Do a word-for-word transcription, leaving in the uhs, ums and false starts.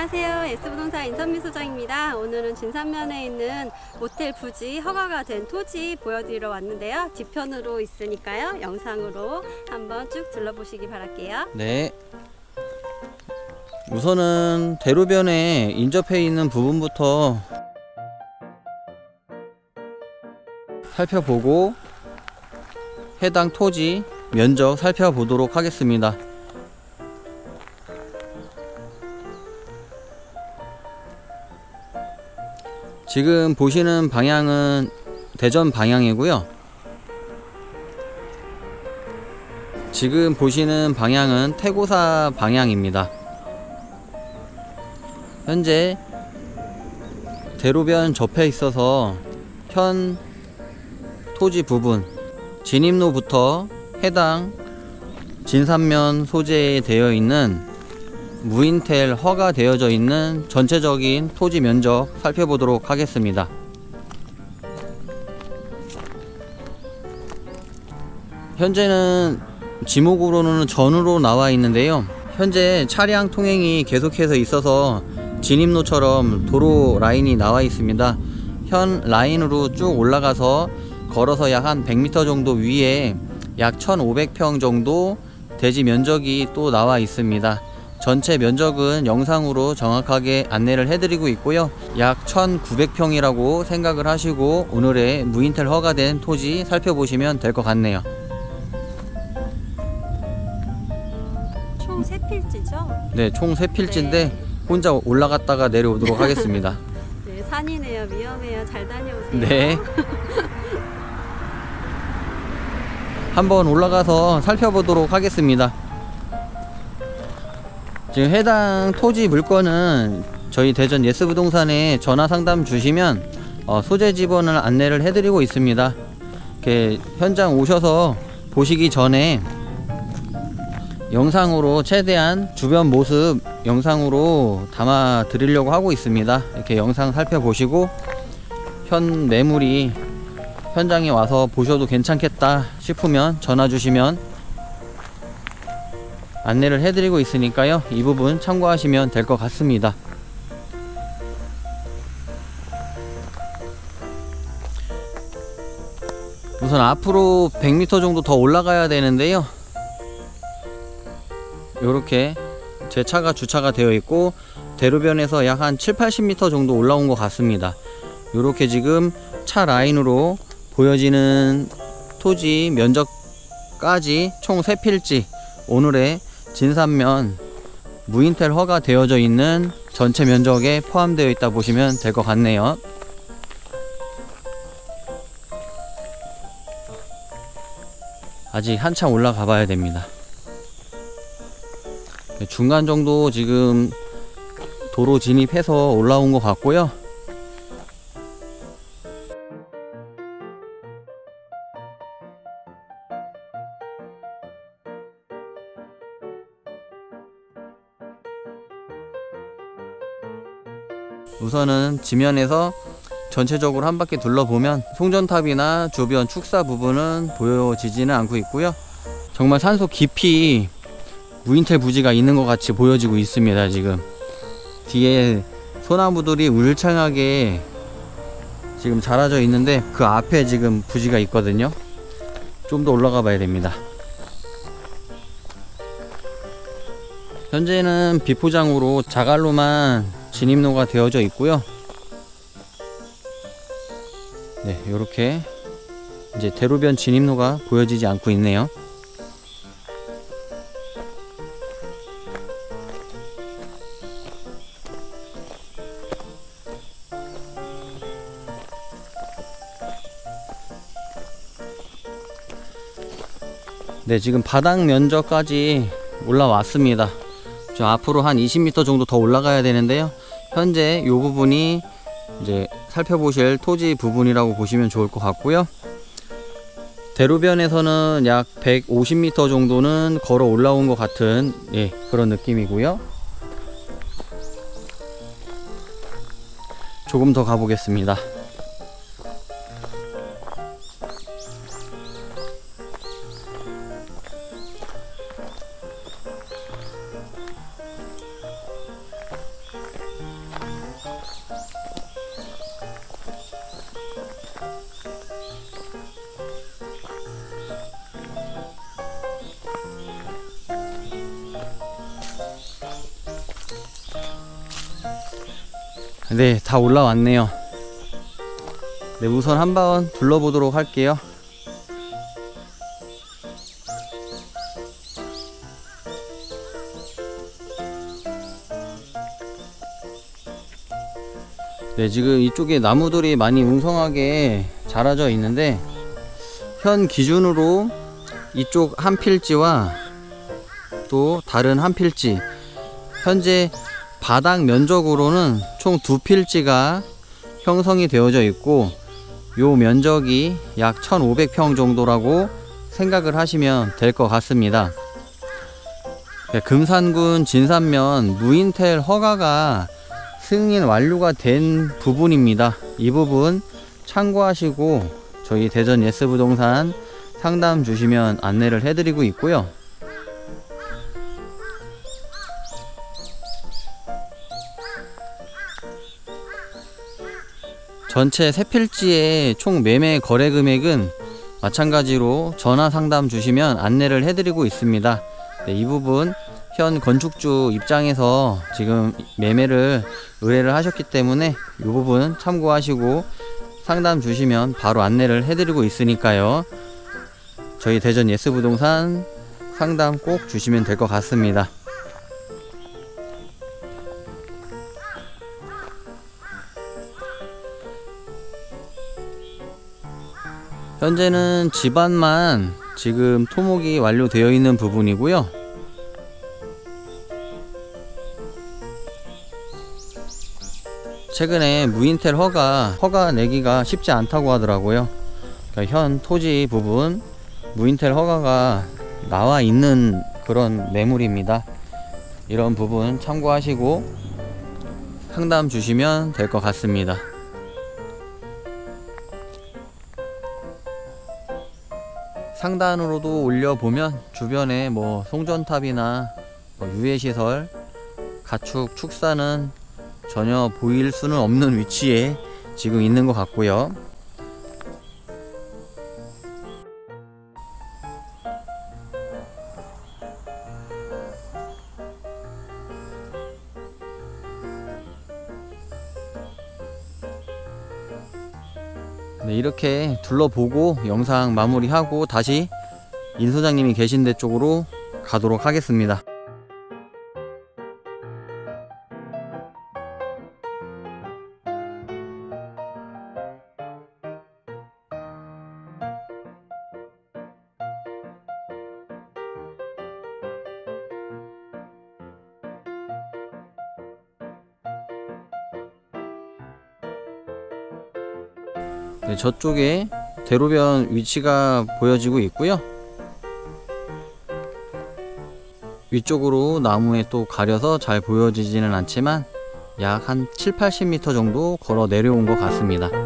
안녕하세요. S부동산 인선미 소장입니다. 오늘은 진산면에 있는 모텔 부지 허가가 된 토지 보여드리러 왔는데요. 뒤편으로 있으니까요. 영상으로 한번 쭉 둘러보시기 바랄게요. 네. 우선은 대로변에 인접해 있는 부분부터 살펴보고 해당 토지 면적 살펴보도록 하겠습니다. 지금 보시는 방향은 대전 방향이고요. 지금 보시는 방향은 태고사 방향입니다. 현재 대로변 접해 있어서 현 토지 부분 진입로부터 해당 진산면 소재에 되어 있는 무인텔 허가되어져 있는 전체적인 토지 면적 살펴보도록 하겠습니다. 현재는 지목으로는 전으로 나와 있는데요. 현재 차량 통행이 계속해서 있어서 진입로처럼 도로 라인이 나와 있습니다. 현 라인으로 쭉 올라가서 걸어서 약 한 백 미터 정도 위에 약 천오백 평 정도 대지 면적이 또 나와 있습니다. 전체 면적은 영상으로 정확하게 안내를 해드리고 있고요. 약 천구백 평이라고 생각을 하시고 오늘의 무인텔 허가된 토지 살펴보시면 될 것 같네요. 총 세 필지죠? 네, 총 세 필지인데 네. 혼자 올라갔다가 내려오도록 하겠습니다. 네, 산이네요. 위험해요. 잘 다녀오세요. 네. 한번 올라가서 살펴보도록 하겠습니다. 지금 해당 토지 물건은 저희 대전 예스부동산에 전화 상담 주시면 어, 소재 지번을 안내를 해드리고 있습니다. 이렇게 현장 오셔서 보시기 전에 영상으로 최대한 주변 모습 영상으로 담아 드리려고 하고 있습니다. 이렇게 영상 살펴보시고 현 매물이 현장에 와서 보셔도 괜찮겠다 싶으면 전화 주시면 안내를 해드리고 있으니까요. 이 부분 참고하시면 될 것 같습니다. 우선 앞으로 백 미터 정도 더 올라가야 되는데요. 요렇게 제 차가 주차가 되어 있고 대로변에서 약 한 칠, 팔십 미터 정도 올라온 것 같습니다. 요렇게 지금 차 라인으로 보여지는 토지 면적까지 총 세 필지 오늘의 진산면 무인텔 허가 되어져 있는 전체 면적에 포함되어 있다 보시면 될 것 같네요. 아직 한참 올라가 봐야 됩니다. 중간 정도 지금 도로 진입해서 올라온 것 같고요. 우선은 지면에서 전체적으로 한 바퀴 둘러보면 송전탑이나 주변 축사 부분은 보여지지는 않고 있고요. 정말 산속 깊이 무인텔 부지가 있는 것 같이 보여지고 있습니다. 지금 뒤에 소나무들이 울창하게 지금 자라져 있는데 그 앞에 지금 부지가 있거든요. 좀 더 올라가 봐야 됩니다. 현재는 비포장으로 자갈로만 진입로가 되어져 있고요. 네, 요렇게 이제 대로변 진입로가 보여지지 않고 있네요. 네, 지금 바닥 면적까지 올라왔습니다. 저 앞으로 한 이십 미터 정도 더 올라가야 되는데요. 현재 이 부분이 이제 살펴보실 토지 부분이라고 보시면 좋을 것 같고요. 대로변에서는 약 백오십 미터 정도는 걸어 올라온 것 같은 예, 그런 느낌이고요. 조금 더 가보겠습니다. 네, 다 올라왔네요. 네, 우선 한번 둘러보도록 할게요. 네, 지금 이쪽에 나무들이 많이 웅성하게 자라져 있는데, 현 기준으로 이쪽 한 필지와 또 다른 한 필지, 현재 바닥 면적으로는 총 두 필지가 형성이 되어져 있고, 요 면적이 약 천오백 평 정도라고 생각을 하시면 될 것 같습니다. 네, 금산군 진산면 무인텔 허가가 승인 완료가 된 부분입니다. 이 부분 참고하시고 저희 대전 예스부동산 상담 주시면 안내를 해드리고 있고요. 전체 세 필지의 총 매매 거래 금액은 마찬가지로 전화 상담 주시면 안내를 해드리고 있습니다. 네, 이 부분 현 건축주 입장에서 지금 매매를 의뢰를 하셨기 때문에 이 부분 참고하시고 상담 주시면 바로 안내를 해드리고 있으니까요. 저희 대전 예스부동산 상담 꼭 주시면 될 것 같습니다. 현재는 집안만 지금 토목이 완료되어 있는 부분이고요. 최근에 무인텔 허가 허가 내기가 쉽지 않다고 하더라고요. 그러니까 현 토지 부분 무인텔 허가가 나와 있는 그런 매물입니다. 이런 부분 참고하시고 상담 주시면 될 것 같습니다. 상단으로도 올려보면 주변에 뭐 송전탑이나 뭐 유해시설, 가축, 축사는 전혀 보일 수는 없는 위치에 지금 있는 것 같고요. 네, 이렇게 둘러보고 영상 마무리하고 다시 인 소장님이 계신 데 쪽으로 가도록 하겠습니다. 네, 저쪽에 대로변 위치가 보여지고 있고요. 위쪽으로 나무에 또 가려서 잘 보여지지는 않지만 약 한 칠, 팔십 미터 정도 걸어 내려온 것 같습니다.